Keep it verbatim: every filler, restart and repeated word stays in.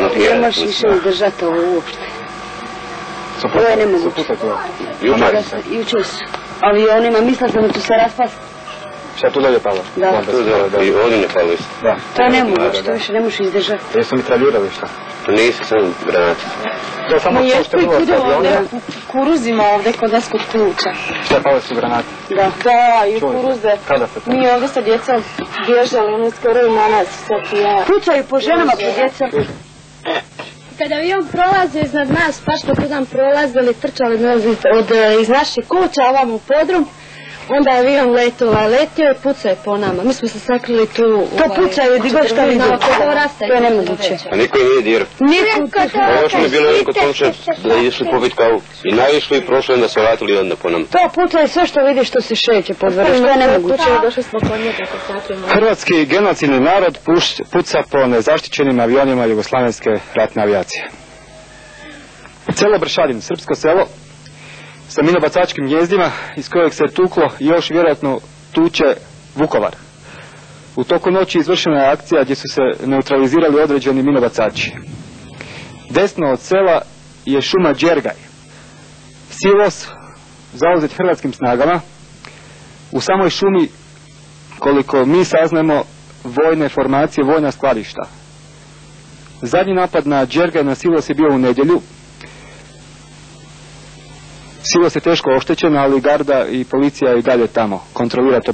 Ne možeš više izdržati ovo uopšte. Ovo je nemoguće. Jučer su avionima, mislila sam da ću se raspasti. Šta tu dalje palo? Da. I ovdje ne palo isto. To je nemoguće, to više ne možeš izdržati. Jesu mi traljirali šta? To nisu samo granate. To je samo to što je bilo s avionima? Kuruzima ovdje kod nas kod kuća. Šta pale su granate? Da. Da, i kuruze. Kada ste to? Mi ovdje sa djecom bježali, ono skoro i na nas, sad i ja. Pucaju po ženama, po djecom. Kada avion prolazi iznad nas, pa što tu nam prolazili, trčali od, iz naših kuća, ovam u podrum, onda avion letova, letio i pucao po nama. Mi smo se sakrili tu... To pucaju, di god šta vidu. To je nemoguće. A niko im nije dirao. Niko. A još mi je bilo neko konče da išli popit kavu. I naišli i prošli, onda se vratili onda po nam. To pucaju sve što vidi što se šeće po dvoru, što je nemoguće. Došli smo po njega kod sakrimo. Hrvatski genocidni narod puca po nezaštićenim avionima jugoslavenske ratne avijacije. Selo Bršadin, srpsko selo, sa minobacačkim gnijezdima iz kojeg se tuklo i još vjerojatno tuče Vukovar. U toku noći izvršena je akcija gdje su se neutralizirali određeni minobacači. Desno od sela je šuma Đergaj. Silos zauzet hrvatskim snagama. U samoj šumi, koliko mi saznamo, vojne formacije, vojna skladišta. Zadnji napad na Đergaj na silos je bio u nedjelju. Silos je teško oštećen, ali garda i policija i dalje tamo kontrolira to